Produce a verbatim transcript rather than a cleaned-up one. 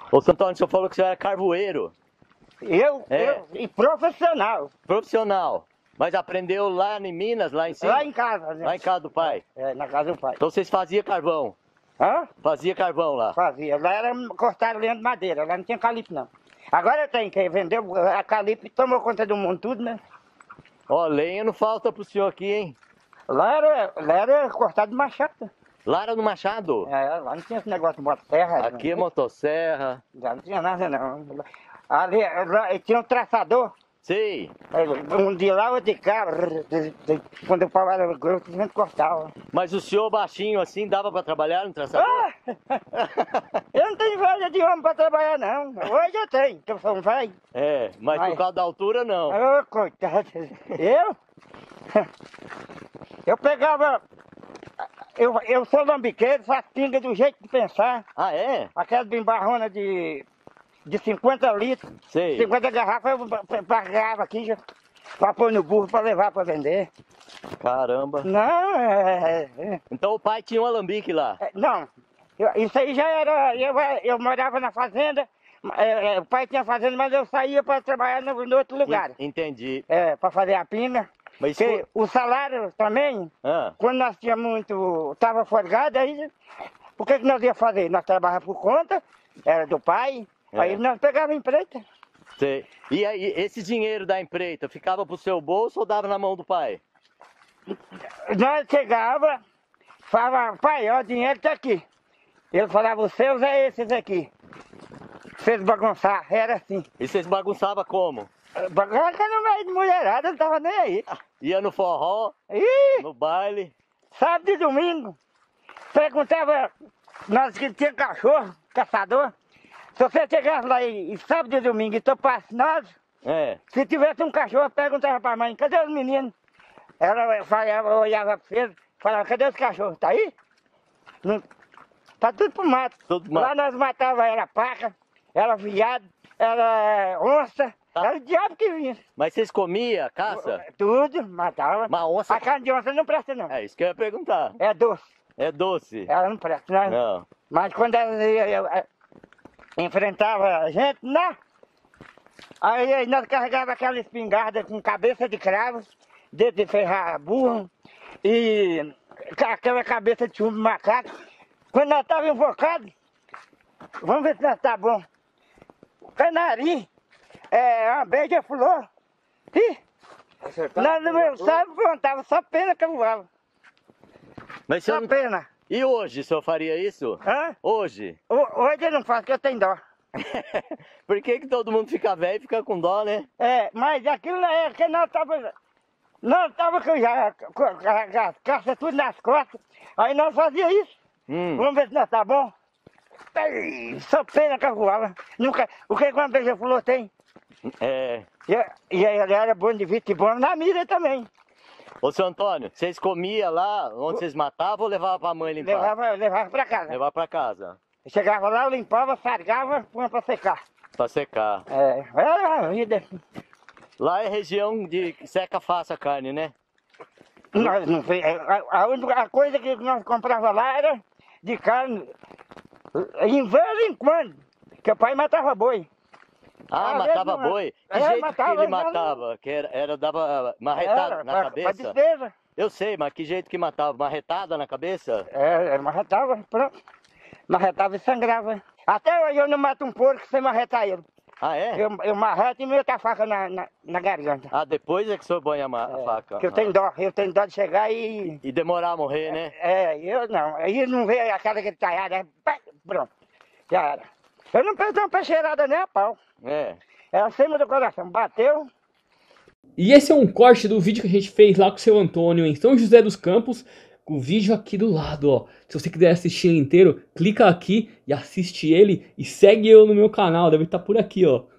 Ô, seu Antônio, o senhor falou que você era carvoeiro. Eu, É. eu e profissional. Profissional. Mas aprendeu lá em Minas, lá em cima? Lá em casa, né? Lá em casa do pai? É, na casa do pai. Então vocês faziam carvão? Hã? Fazia carvão lá? Fazia. Lá era cortado lenha de madeira, lá não tinha calipo não. Agora tem, quem vendeu a calipo tomou conta do mundo tudo, né? Ó, lenha não falta pro senhor aqui, hein? Lá era, lá era cortado de machado. Lá era no Machado? É, lá não tinha esse negócio de motosserra. Aqui é não. motosserra. Já não tinha nada não. Ali, lá, tinha um traçador. Sei. Um de lá, outro de cá. Quando o pau era grosso, a gente cortava. Mas o senhor baixinho assim dava pra trabalhar no traçador? Ah! Eu não tenho inveja de homem pra trabalhar, não. Hoje eu tenho, que eu sou um velho. É, mas Mas- por causa da altura não. Ô, coitado. Eu? Eu pegava... Eu, eu sou lambiqueiro, faço pinga do jeito de pensar. Ah, é? Aquela bimbarrona de, de cinquenta litros. Sei. cinquenta garrafas eu pagava aqui já. Pra pôr no burro pra levar pra vender. Caramba. Não, é... é- Então o pai tinha um alambique lá. é- não, eu- isso aí já era... Eu, eu morava na fazenda, é, é, o pai tinha fazenda, mas eu saía pra trabalhar no, no outro lugar. En- Entendi. É, pra fazer a pinga. Mas Porque isso... o salário também, Ah, quando nós tínhamos muito... Tava folgado, aí... O que que nós ia fazer? Nós trabalhávamos por conta, era do pai, É. aí nós pegávamos empreita. sei. E aí, esse dinheiro da empreita ficava pro seu bolso ou dava na mão do pai? Nós chegava, falava, pai, ó, o dinheiro tá aqui. Ele falava, os seus é esses aqui. Vocês bagunçar, era assim. E vocês bagunçavam como? Bagunça no meio de mulherada, não tava nem aí. Ia no forró, Ih, no baile. sábado e domingo, perguntava, nós que tinha cachorro, caçador, se você chegasse lá e, e sábado e domingo e topasse nós, É. se tivesse um cachorro, perguntava pra mãe, cadê os meninos? Ela falava, olhava pra ele, falava, cadê os cachorros? Tá aí? Não, tá tudo pro mato. Tudo pro mato. Lá nós matava, era paca, era viado, era onça, Tá. era o diabo que vinha. Mas vocês comiam caça? Tudo, matava. Uma onça... A carne de onça não presta não, É isso que eu ia perguntar. é doce, É doce? ela não presta não. Não. Mas quando ela ia- ia- enfrentava a gente, não. Aí, aí nós carregava aquela espingarda com cabeça de cravo, dedo de ferrar burro e ca- aquela cabeça de chumbo de macaco. Quando nós estávamos invocados, vamos ver se nós tá bom. Canari, é uma beija-flor. Ih, nós no meu sábado plantava só pena que eu voava. Mas o senhor Só não... pena. E hoje o senhor faria isso? Hã? Hoje? Ho- Hoje eu não faço, porque eu tenho dó. Por que que todo mundo fica velho e fica com dó, né? É, mas aquilo na época nós tava... Nós tava com já, com com as caças tudo nas costas. Aí nós fazia isso. Hum. Vamos ver se nós tá bom. Ei, só pena que eu voava. Nunca... O que que uma beija-flor tem? É. E, e ele era bom de vista e bom na mira também. Ô, seu Antônio, vocês comiam lá onde vocês matavam ou levavam pra mãe limpar? Levava, levava pra casa. Levar pra casa. Chegava lá, eu limpava, sargava, punha pra secar. Pra secar. É, era a vida. Lá é região de seca fácil a carne, né? Nós não fez, a, a única coisa que nós comprava lá era de carne, em vez em quando, que o pai matava boi. Ah, Às matava vezes não- boi? Que É, jeito matava, que ele mas não- matava? Que era, era dava marretada Era, na pra, cabeça? pra despesa. Eu sei, mas que jeito que matava? Marretada na cabeça? É, marretava, pronto. Marretava e sangrava. Até hoje eu não mato um porco sem marretar ele. Ah, é? Eu, eu marreto e meto a faca na, na, na garganta. Ah, depois é que o senhor banha a, ma- a É, faca. porque eu tenho dó, eu tenho dó de chegar e... E demorar a morrer, né? É, eu não, aí não vê aquela gritalhada, é, pá, pronto, já era. Eu não perdi uma peixeirada nem a pau. É. É acima do coração, bateu. E esse é um corte do vídeo que a gente fez lá com o seu Antônio em São José dos Campos. O vídeo aqui do lado, ó. Se você quiser assistir ele inteiro, clica aqui e assiste ele. E segue eu no meu canal, deve estar por aqui, ó.